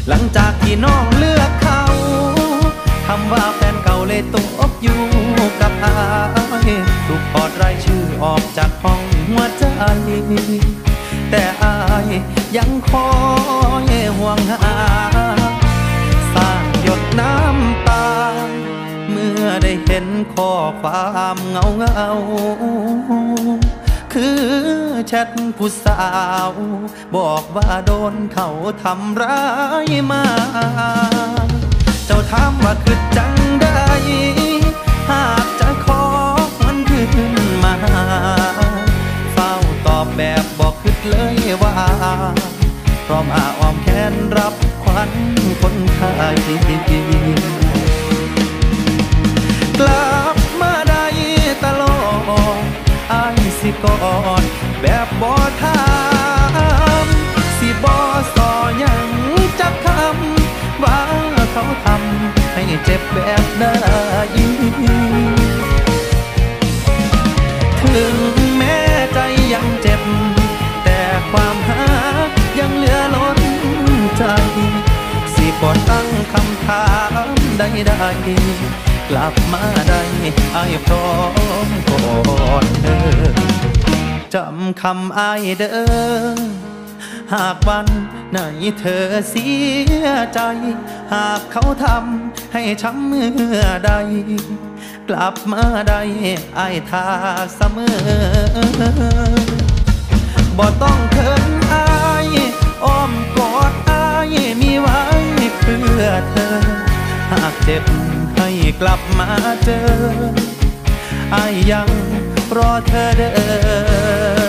หลังจากที่น้องเลือกเขาคำว่าแฟนเก่าเลยตกอยู่กับอายถูกถอดรายชื่อออกจากห้องหัวใจแต่อายยังคอยห่วงหาสร้างหยดน้ำตาเมื่อได้เห็นข้อความเงาคือแชทผู้สาวบอกว่าโดนเขาทำร้ายมาเจ้าถามว่าคือจังได้หากจะขอมันขึ้นมาเฝ้าตอบแบบบอกคิดเลยว่าพร้อมอ้อมแขนรับขวัญคนไทยกลับมาได้ตลอดอายสิกอดแบบบ่ถามสิบ่สอยังจักคำว่าเขาทำให้เจ็บแบบใดถึงแม้ใจยังเจ็บแต่ความหายังเหลือล้นใจสิบ่ตั้งคำถามใดๆกลับมาได้อายพร้อมกอดเธอจำคำอายเด้อหากวันไหนเธอเสียใจหากเขาทำให้ช้ำเมื่อใดกลับมาได้อายท่าเสมอบ่ต้องเขินอายอ้อมกอดอายมีไว้เพื่อเธอหากเจ็บให้กลับมาเจออายยังรอเธอเด้อ